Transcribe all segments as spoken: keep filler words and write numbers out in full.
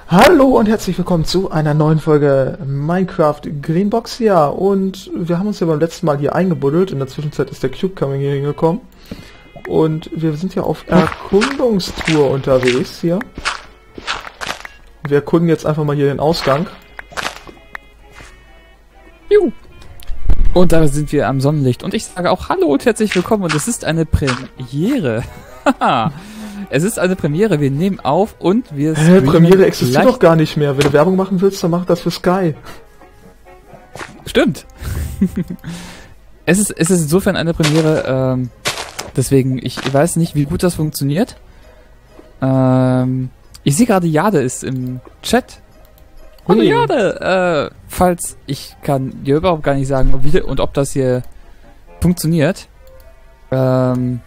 Hallo und herzlich willkommen zu einer neuen Folge Minecraft Greenbox. Ja, und wir haben uns ja beim letzten Mal hier eingebuddelt. In der Zwischenzeit ist der Cube Coming hier hingekommen. Und wir sind ja auf Erkundungstour unterwegs hier. Wir erkunden jetzt einfach mal hier den Ausgang. Juhu. Und da sind wir am Sonnenlicht. Und ich sage auch Hallo und herzlich willkommen. Und es ist eine Premiere. Haha. Es ist eine Premiere, wir nehmen auf und wir Hä, Premiere existiert doch gar nicht mehr. Wenn du Werbung machen willst, dann mach das für Sky. Stimmt. es, ist, es ist insofern eine Premiere, ähm, deswegen, ich weiß nicht, wie gut das funktioniert. Ähm, ich sehe gerade, Jade ist im Chat. Hallo Hui. Jade! Äh, falls, ich kann dir überhaupt gar nicht sagen, wie und ob das hier funktioniert. Ähm...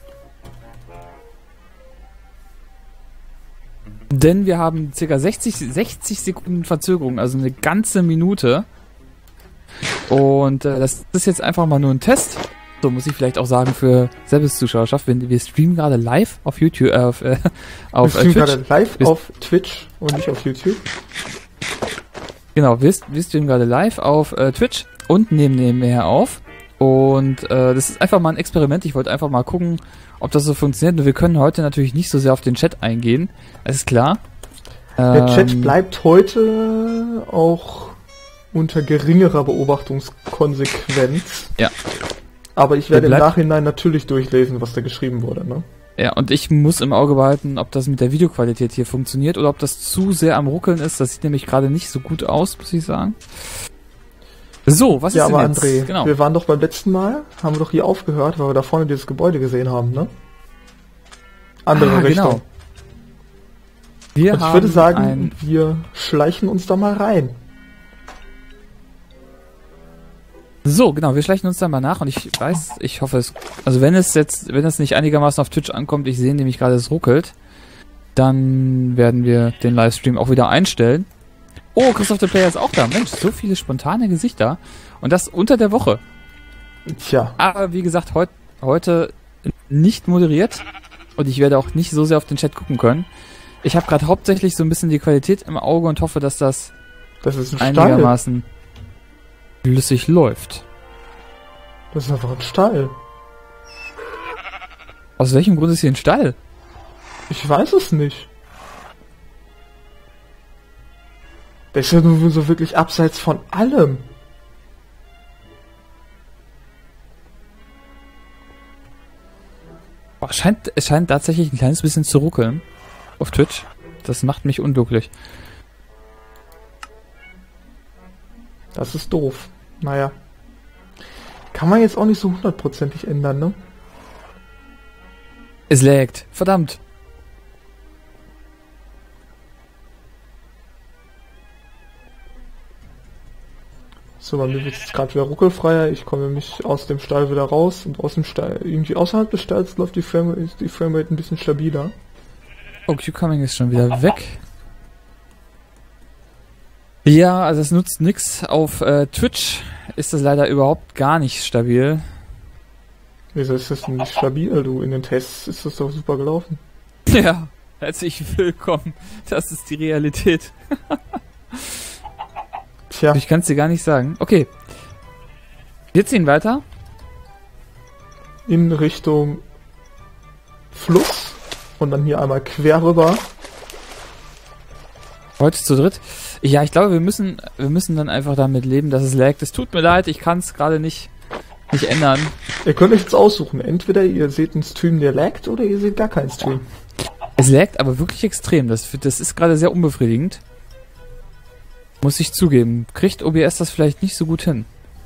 Denn wir haben ca. sechzig, sechzig Sekunden Verzögerung, also eine ganze Minute. Und äh, das ist jetzt einfach mal nur ein Test. So muss ich vielleicht auch sagen für Service-Zuschauerschaft. Wir, wir streamen gerade live auf YouTube, äh, auf, äh, auf wir streamen äh, Twitch. gerade live wir auf Twitch und nicht auf YouTube. Genau, wir, wir streamen gerade live auf äh, Twitch und nehmen nebenher auf. Und äh, das ist einfach mal ein Experiment. Ich wollte einfach mal gucken, ob das so funktioniert. Und wir können heute natürlich nicht so sehr auf den Chat eingehen. Das ist klar. Der ähm, Chat bleibt heute auch unter geringerer Beobachtungskonsequenz. Ja. Aber ich werde im bleibt- Nachhinein natürlich durchlesen, was da geschrieben wurde, ne? Ja, und ich muss im Auge behalten, ob das mit der Videoqualität hier funktioniert oder ob das zu sehr am Ruckeln ist. Das sieht nämlich gerade nicht so gut aus, muss ich sagen. So, was Ja, ist denn aber jetzt? André, Genau. wir waren doch beim letzten Mal, haben wir doch hier aufgehört, weil wir da vorne dieses Gebäude gesehen haben, ne? Andere Ah, Richtung. genau. Wir Und ich haben würde sagen, ein, wir schleichen uns da mal rein. so, genau, wir schleichen uns da mal nach und ich weiß, ich hoffe es, also wenn es jetzt, wenn es nicht einigermaßen auf Twitch ankommt, ich sehe nämlich gerade, es ruckelt, dann werden wir den Livestream auch wieder einstellen. Oh, Christoph der Player ist auch da. Mensch, so viele spontane Gesichter. Und das unter der Woche. Tja, Aber wie gesagt, heut, heute nicht moderiert. Und ich werde auch nicht so sehr auf den Chat gucken können. Ich habe gerade hauptsächlich so ein bisschen die Qualität im Auge und hoffe, dass das das ist ein Stall. einigermaßen flüssig läuft. Das ist einfach ein Stall. Aus welchem Grund ist hier ein Stall? Ich weiß es nicht. Das ist ja nur so wirklich abseits von allem. Boah, es scheint, es scheint tatsächlich ein kleines bisschen zu ruckeln auf Twitch. Das macht mich unglücklich. Das ist doof. Naja. Kann man jetzt auch nicht so hundertprozentig ändern, ne? Es laggt. Verdammt. So, bei mir wird es gerade wieder ruckelfreier. Ich komme nämlich aus dem Stall wieder raus und aus dem Stall, irgendwie außerhalb des Stalls läuft die Frame, ist die Framerate ein bisschen stabiler. Oh, Q-Coming ist schon wieder weg. Ja, also es nutzt nix. Auf äh, Twitch ist das leider überhaupt gar nicht stabil. Wieso ist das denn nicht stabil? Du, in den Tests ist das doch super gelaufen. Ja, herzlich willkommen. Das ist die Realität. Tja, Ich kann es dir gar nicht sagen. Okay. Wir ziehen weiter. in Richtung Fluss und dann hier einmal quer rüber. Heute zu dritt. Ja, ich glaube, wir müssen, wir müssen dann einfach damit leben, dass es laggt. Es tut mir leid, ich kann es gerade nicht, nicht ändern. Ihr könnt euch jetzt aussuchen. Entweder ihr seht einen Stream, der laggt, oder ihr seht gar keinen Stream. Es laggt aber wirklich extrem. Das, das ist gerade sehr unbefriedigend. Muss ich zugeben. Kriegt O B S das vielleicht nicht so gut hin?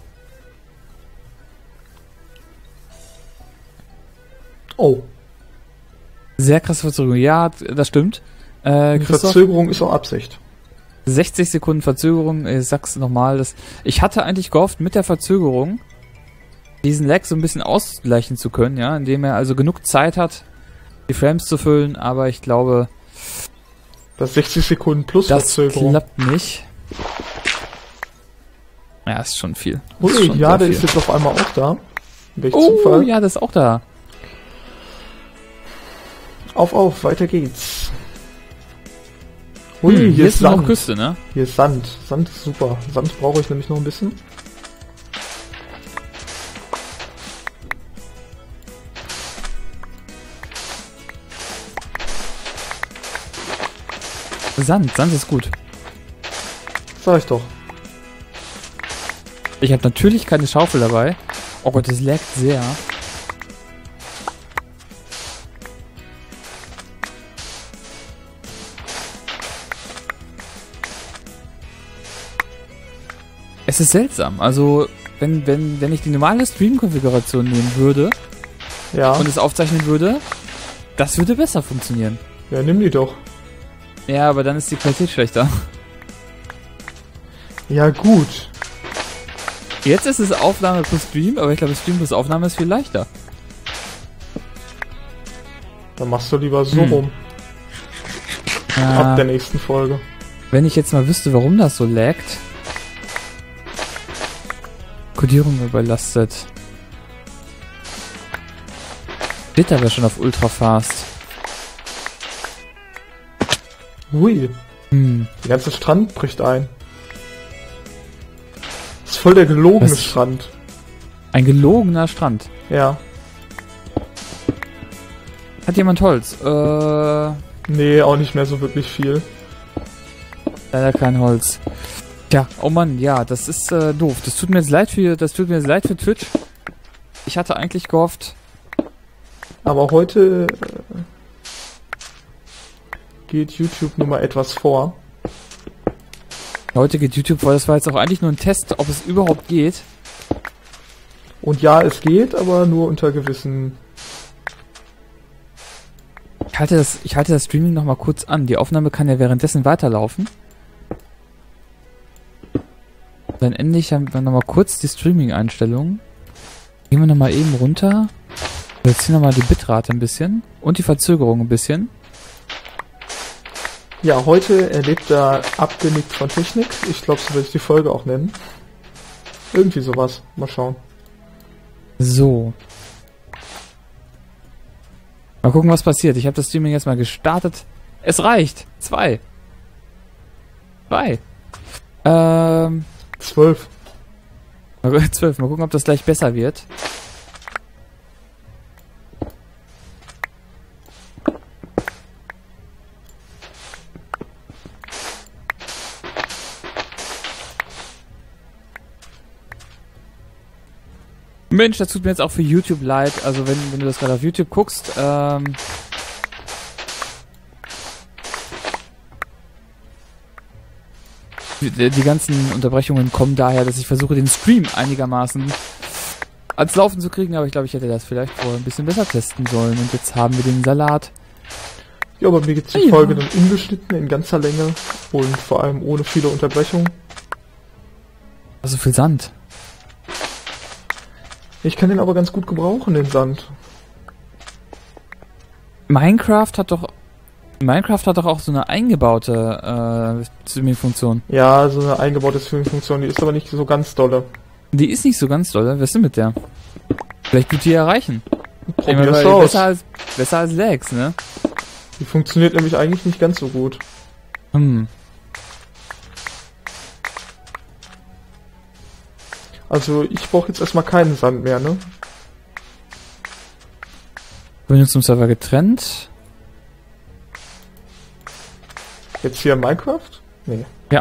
Oh, Sehr krasse Verzögerung. Ja, das stimmt. Äh, die Christoph, Verzögerung ist auch Absicht. sechzig Sekunden Verzögerung. Ich sag's nochmal. Das, ich hatte eigentlich gehofft, mit der Verzögerung diesen Lag so ein bisschen ausgleichen zu können, ja, indem er also genug Zeit hat, die Frames zu füllen, aber ich glaube, Das sechzig Sekunden plus das Verzögerung. klappt nicht. Ja, ist schon viel. Ui, Ist schon ja, sehr der viel. ist jetzt auf einmal auch da. Welch Oh, Zufall. ja, das ist auch da. Auf, auf, weiter geht's. Ui, Hm, hier, hier ist ist noch Sand. Küste, ne? Hier ist Sand. Sand ist super. Sand brauche ich nämlich noch ein bisschen. Sand, Sand ist gut. Sag ich doch. Ich habe natürlich keine Schaufel dabei. Oh Gott, das laggt sehr. Es ist seltsam. Also, wenn, wenn, wenn ich die normale Stream-Konfiguration nehmen würde Ja. und es aufzeichnen würde, das würde besser funktionieren. Ja, nimm die doch. Ja, aber dann ist die Qualität schlechter. Ja, gut. Jetzt ist es Aufnahme plus Stream, aber ich glaube, Stream plus Aufnahme ist viel leichter. Dann machst du lieber so Hm. rum. Ab der nächsten Folge. Wenn ich jetzt mal wüsste, warum das so laggt. Kodierung überlastet. Steht aber schon auf Ultra Fast. Ui. Hm. Der ganze Strand bricht ein. Das ist voll der gelogene Was? Strand. Ein gelogener Strand. Ja. Hat jemand Holz? Äh, Nee, auch nicht mehr so wirklich viel. leider kein Holz. Tja, oh Mann, ja, das ist äh, doof. Das tut mir jetzt leid für, das tut mir jetzt leid für Twitch. Ich hatte eigentlich gehofft, Aber heute äh, geht YouTube nur mal etwas vor. heute geht YouTube vor. Das war jetzt auch eigentlich nur ein Test, ob es überhaupt geht. Und ja, es geht, aber nur unter gewissen... Ich halte das, ich halte das Streaming noch mal kurz an. Die Aufnahme kann ja währenddessen weiterlaufen. Dann endlich haben wir noch mal kurz die Streaming-Einstellungen. Gehen wir noch mal eben runter. Wir ziehen noch mal die Bitrate ein bisschen und die Verzögerung ein bisschen. Ja, heute erlebt er abgenickt von Technik. Ich glaube, so würde ich die Folge auch nennen. Irgendwie sowas. Mal schauen. So. Mal gucken, was passiert. Ich habe das Streaming jetzt mal gestartet. Es reicht. Zwei. Zwei. Ähm. Zwölf. Zwölf. Mal gucken, ob das gleich besser wird. Mensch, das tut mir jetzt auch für YouTube leid. Also wenn, wenn du das gerade auf YouTube guckst, ähm... Die, die ganzen Unterbrechungen kommen daher, dass ich versuche, den Stream einigermaßen ans Laufen zu kriegen, aber ich glaube, ich hätte das vielleicht vorher ein bisschen besser testen sollen. Und jetzt haben wir den Salat. Ja, aber mir gibt's die Ja. Folge dann ungeschnitten in ganzer Länge und vor allem ohne viele Unterbrechungen. Also viel Sand. Ich kann den aber ganz gut gebrauchen, den Sand. Minecraft hat doch... Minecraft hat doch auch so eine eingebaute äh, Streaming-Funktion. Ja, so eine eingebaute Streaming-Funktion, die ist aber nicht so ganz dolle. Die ist nicht so ganz doll. Was ist denn mit der? Vielleicht gut die erreichen. Ich meine, Probier's weil aus. besser als, besser als Lags, ne? Die funktioniert nämlich eigentlich nicht ganz so gut. Hm. Also ich brauche jetzt erstmal keinen Sand mehr, ne? Verbindung zum Server getrennt. Jetzt hier in Minecraft? Nee. Ja.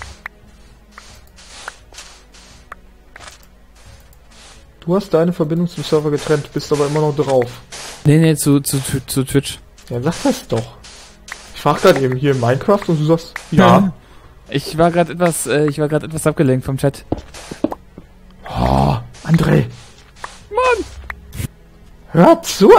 Du hast deine Verbindung zum Server getrennt, bist aber immer noch drauf. Nee, nee, zu, zu, zu, zu Twitch. Ja, sag das doch. Ich frag gerade eben hier in Minecraft und du sagst, ja. Ich war gerade etwas, äh, ich war gerade etwas abgelenkt vom Chat. Oh, André. Mann! Hör zu!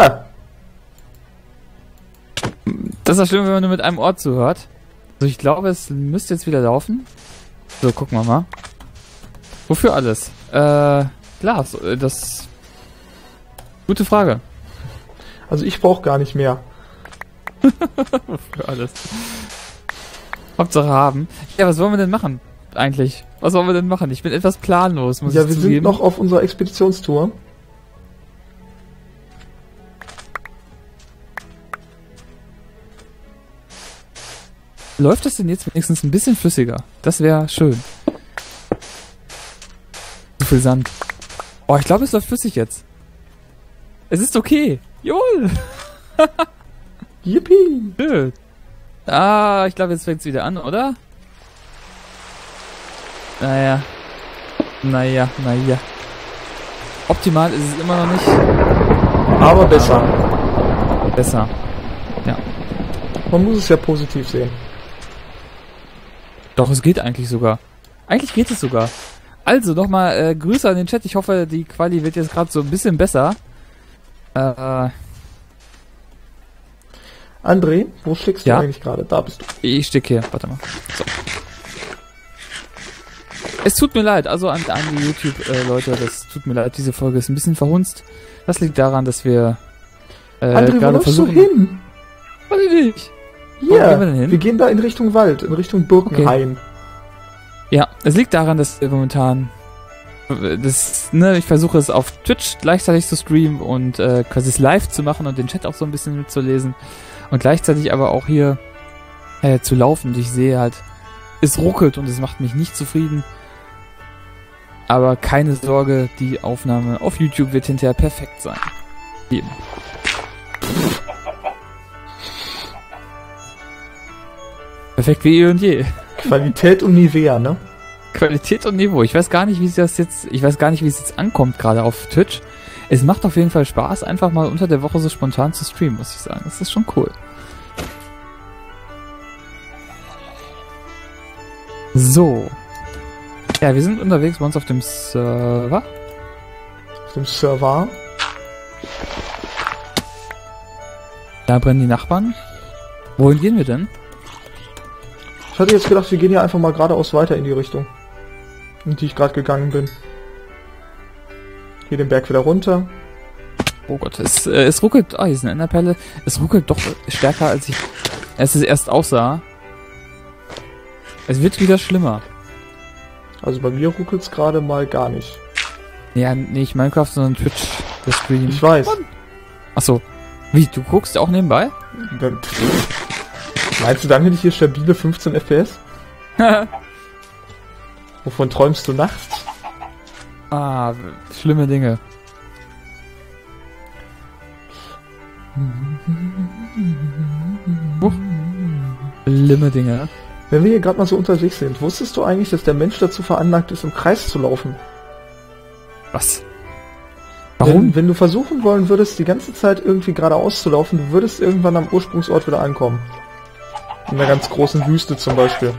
Das ist das Schlimme, wenn man nur mit einem Ort zuhört. Also ich glaube, es müsste jetzt wieder laufen. So, gucken wir mal. Wofür alles? Äh, Glas, äh, das... Gute Frage. Also ich brauche gar nicht mehr. Wofür alles? Hauptsache haben. Ja, was wollen wir denn machen? Eigentlich. Was wollen wir denn machen? Ich bin etwas planlos, muss Ja, ich wir zugeben. sind noch auf unserer Expeditionstour. Läuft das denn jetzt wenigstens ein bisschen flüssiger? Das wäre schön. Zu viel Sand. Oh, ich glaube, es läuft flüssig jetzt. Es ist okay. Jawohl. Yippie. Schön. Ah, ich glaube, jetzt fängt es wieder an, oder? Naja. Naja, naja. Optimal ist es immer noch nicht. Aber besser. Aber besser. Ja. Man muss es ja positiv sehen. Doch, es geht eigentlich sogar. Eigentlich geht es sogar. Also, nochmal äh, Grüße an den Chat. Ich hoffe, die Quali wird jetzt gerade so ein bisschen besser. Äh, André, wo steckst ja? du eigentlich gerade? Da bist du. Ich stecke hier. Warte mal. So. Es tut mir leid, also an, an die YouTube-Leute, das tut mir leid, diese Folge ist ein bisschen verhunzt. Das liegt daran, dass wir äh, André, gerade wo versuchen... du hin? Weiß ich nicht. Hier, gehen wir denn hin? wir gehen da in Richtung Wald, in Richtung Birkenhain. Okay. Ja, es liegt daran, dass wir momentan... Das, ne, ich versuche es auf Twitch gleichzeitig zu streamen und äh, quasi es live zu machen und den Chat auch so ein bisschen mitzulesen. Und gleichzeitig aber auch hier äh, zu laufen. Und ich sehe halt, es ruckelt und es macht mich nicht zufrieden. Aber keine Sorge, die Aufnahme auf YouTube wird hinterher perfekt sein. Eben. Perfekt wie eh und je. Qualität und Nivea, ne? Qualität und Niveau. Ich weiß gar nicht, wie es das jetzt, ich weiß gar nicht, wie es jetzt ankommt, gerade auf Twitch. Es macht auf jeden Fall Spaß, einfach mal unter der Woche so spontan zu streamen, muss ich sagen. Das ist schon cool. So. Ja, wir sind unterwegs bei uns auf dem Server. Auf dem Server. Da brennen die Nachbarn. Wohin gehen wir denn? Ich hatte jetzt gedacht, wir gehen hier einfach mal geradeaus weiter in die Richtung, in die ich gerade gegangen bin. Hier den Berg wieder runter. Oh Gott, es, äh, es ruckelt. Ah, hier ist eine Enderperle. Es ruckelt doch stärker, als ich es erst aussah. Es wird wieder schlimmer. Also bei mir ruckelt es gerade mal gar nicht. Ja, nicht Minecraft, sondern Twitch, der Stream. Ich weiß. Achso. Wie, du guckst auch nebenbei? Dann, meinst du, dann hätte ich hier stabile fünfzehn F P S? Wovon träumst du nachts? Ah, schlimme Dinge. Huch. Schlimme Dinge. Wenn wir hier gerade mal so unterwegs sind, wusstest du eigentlich, dass der Mensch dazu veranlagt ist, im Kreis zu laufen? Was? Warum? Wenn, wenn du versuchen wollen würdest, die ganze Zeit irgendwie geradeaus zu laufen, du würdest irgendwann am Ursprungsort wieder ankommen. In einer ganz großen Wüste zum Beispiel.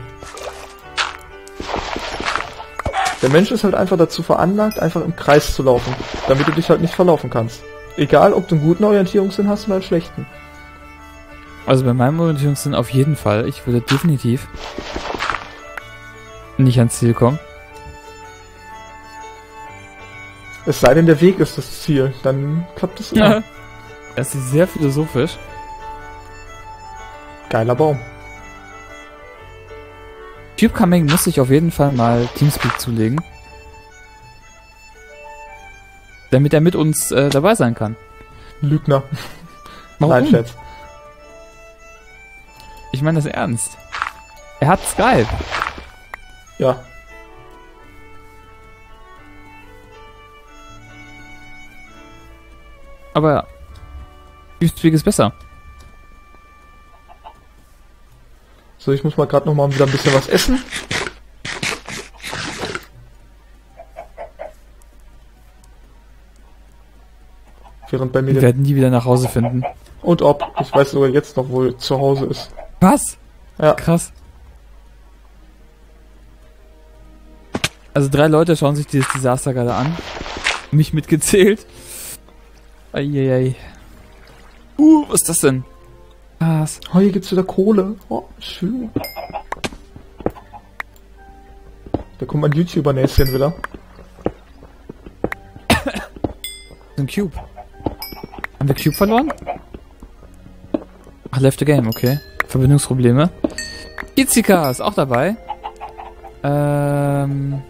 Der Mensch ist halt einfach dazu veranlagt, einfach im Kreis zu laufen, damit du dich halt nicht verlaufen kannst. Egal, ob du einen guten Orientierungssinn hast oder einen schlechten. Also bei meinem Orientierungssinn auf jeden Fall. Ich würde definitiv nicht ans Ziel kommen. Es sei denn, der Weg ist das Ziel, dann klappt es immer. Das ist sehr philosophisch. Geiler Baum. Cubecoming muss ich auf jeden Fall mal Teamspeak zulegen. Damit er mit uns äh, dabei sein kann. Lügner. Warum? Nein, Scherz. Ich meine das ernst. Er hat Skype. Ja. Aber ja. Teamspeak ist besser. So, ich muss mal gerade noch mal wieder ein bisschen was essen. Während bei mir... Wir werden nie wieder nach Hause finden. Und ob. Ich weiß sogar jetzt noch, wo er zu Hause ist. Was? Ja. Krass. Also drei Leute schauen sich dieses Desaster gerade an. Mich mitgezählt. Eieiei. Uh, was ist das denn? Was? Oh, hier gibt's wieder Kohle. Oh, schön. Da kommt mein YouTuber-Näschen wieder. Ein Cube. Haben wir Cube verloren? Ach, left the game, okay. Verbindungsprobleme. Itzika ist auch dabei. Ähm...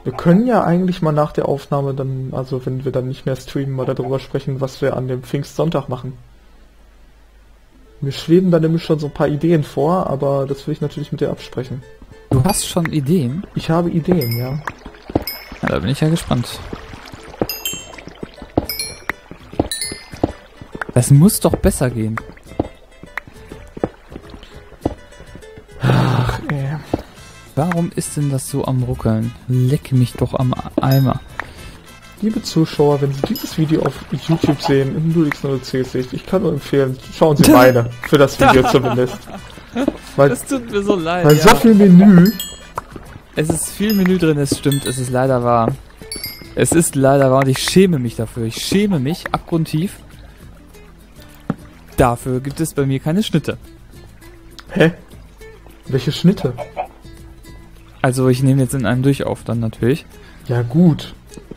Wir können ja eigentlich mal nach der Aufnahme dann, also wenn wir dann nicht mehr streamen, mal darüber sprechen, was wir an dem Pfingstsonntag machen. Mir schweben da nämlich schon so ein paar Ideen vor, aber das will ich natürlich mit dir absprechen. Du hast schon Ideen? Ich habe Ideen, ja. Ja, da bin ich ja gespannt. Das muss doch besser gehen. Ach, ey. Warum ist denn das so am Ruckeln? Leck mich doch am Eimer. Liebe Zuschauer, wenn Sie dieses Video auf YouTube sehen, in null x null C-Sicht, ich kann nur empfehlen, schauen Sie meine, für das Video zumindest. Weil, das tut mir so leid. weil ja. so viel Menü. Es ist viel Menü drin, es stimmt, es ist leider wahr. Es ist leider wahr und ich schäme mich dafür. Ich schäme mich abgrundtief. Dafür gibt es bei mir keine Schnitte. Hä? Welche Schnitte? Also ich nehme jetzt in einem durch auf dann natürlich. Ja gut.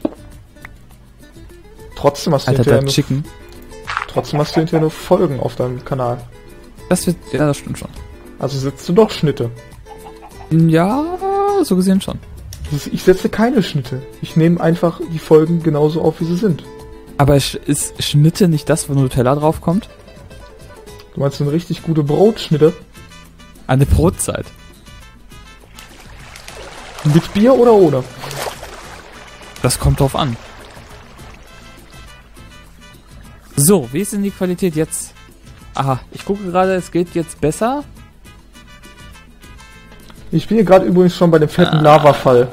Trotzdem hast du Alter, hinterher das nur, Chicken. trotzdem hast du hinterher nur Folgen auf deinem Kanal. Das wird, ja, das stimmt schon. Also setzt du doch Schnitte. Ja, so gesehen schon. Ich setze keine Schnitte. Ich nehme einfach die Folgen genauso auf, wie sie sind. Aber ist Schnitte nicht das, wo Nutella draufkommt? Du meinst eine richtig gute Brotschnitte? Eine Brotzeit. Mit Bier oder ohne? Das kommt drauf an. So, wie ist denn die Qualität jetzt? Aha, ich gucke gerade, es geht jetzt besser. Ich bin hier gerade übrigens schon bei dem fetten Lavafall.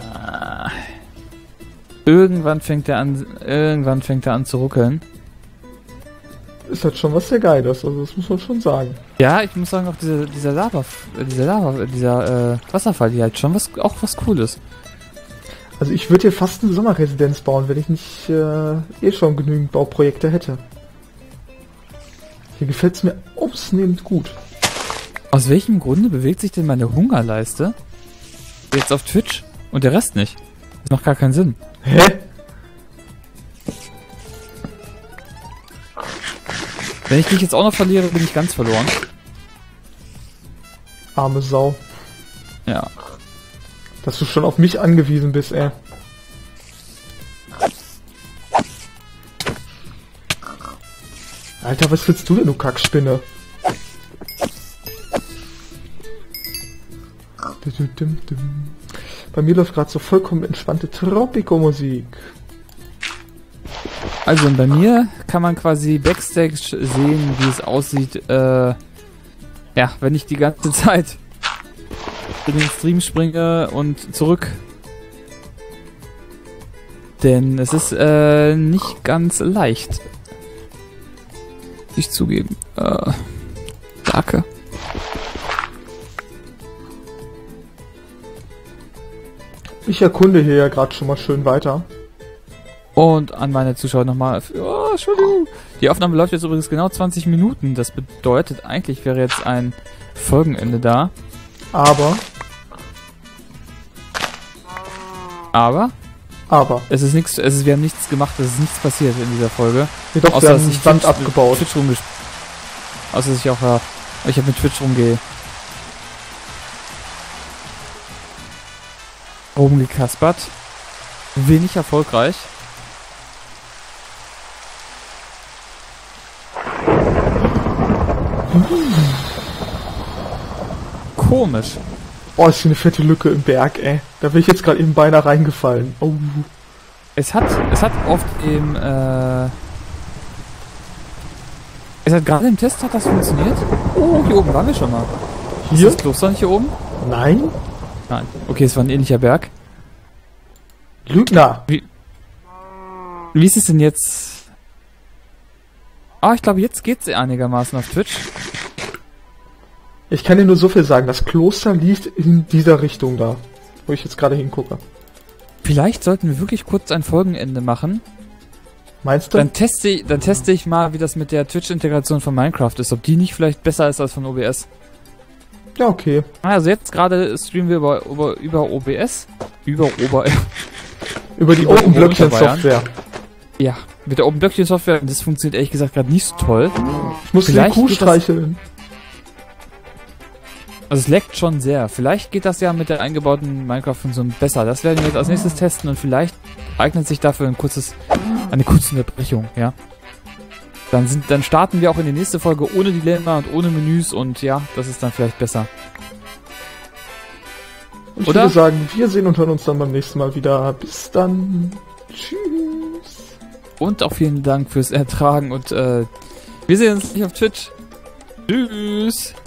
Irgendwann fängt er an, irgendwann fängt er an zu ruckeln. Ist halt schon was sehr Geiles, also das muss man schon sagen. Ja, ich muss sagen, auch dieser, dieser Lava, dieser Lava, dieser äh, Wasserfall, die halt schon was, auch was Cooles. Also ich würde hier fast eine Sommerresidenz bauen, wenn ich nicht äh, eh schon genügend Bauprojekte hätte. Hier gefällt es mir ausnehmend gut. Aus welchem Grunde bewegt sich denn meine Hungerleiste jetzt auf Twitch und der Rest nicht? Das macht gar keinen Sinn. Hä? Wenn ich dich jetzt auch noch verliere, bin ich ganz verloren. Arme Sau. Ja. Dass du schon auf mich angewiesen bist, ey. Alter, was willst du denn, du Kackspinne? Bei mir läuft gerade so vollkommen entspannte Tropico-Musik. Also bei mir kann man quasi Backstage sehen, wie es aussieht, äh, ja, wenn ich die ganze Zeit in den Stream springe und zurück. Denn es ist äh, nicht ganz leicht. Ich zugeben. Äh, danke. Ich erkunde hier ja gerade schon mal schön weiter. Und an meine Zuschauer nochmal. Oh, Entschuldigung. Die Aufnahme läuft jetzt übrigens genau zwanzig Minuten. Das bedeutet, eigentlich wäre jetzt ein Folgenende da. Aber. Aber. Aber. Es ist nichts, es ist, wir haben nichts gemacht, es ist nichts passiert in dieser Folge. Jedoch, außer, wir haben dass den ich Stand Twitch, abgebaut. Twitch rumges außer, dass ich auch, ja, ich habe mit Twitch rumge... rumgekaspert. Wenig erfolgreich. Komisch. Oh, ist hier eine fette Lücke im Berg, ey. Da bin ich jetzt gerade eben beinahe reingefallen. Oh. Es hat, es hat oft im, äh... Es hat gerade im Test hat das funktioniert. Oh, hier oben waren wir schon mal. Hier? Ist das Kloster nicht hier oben? Nein? Nein. Okay, es war ein ähnlicher Berg. Lügner. Wie, wie ist es denn jetzt? Ah, ich glaube, jetzt geht's einigermaßen auf Twitch. Ich kann dir nur so viel sagen, das Kloster liegt in dieser Richtung da, wo ich jetzt gerade hingucke. Vielleicht sollten wir wirklich kurz ein Folgenende machen. Meinst du? Dann teste ich, dann teste ich mal, wie das mit der Twitch-Integration von Minecraft ist. Ob die nicht vielleicht besser ist als von O B S. Ja, okay. Also jetzt gerade streamen wir über, über, über O B S. Über Ober... Über die Über Open Blöckchen Oberbayern. Software. Ja, mit der Open Blöckchen Software. Das funktioniert ehrlich gesagt gerade nicht so toll. Ich muss die Vielleicht Kuh geht das- streicheln. Also es leckt schon sehr. Vielleicht geht das ja mit der eingebauten Minecraft-Funktion besser. Das werden wir jetzt als nächstes testen und vielleicht eignet sich dafür ein kurzes, eine kurze Unterbrechung, ja. Dann sind, dann starten wir auch in die nächste Folge ohne Dilemma und ohne Menüs und ja, das ist dann vielleicht besser. Ich Oder? würde sagen, wir sehen und hören uns dann beim nächsten Mal wieder. Bis dann. Tschüss. Und auch vielen Dank fürs Ertragen und äh, wir sehen uns nicht auf Twitch. Tschüss.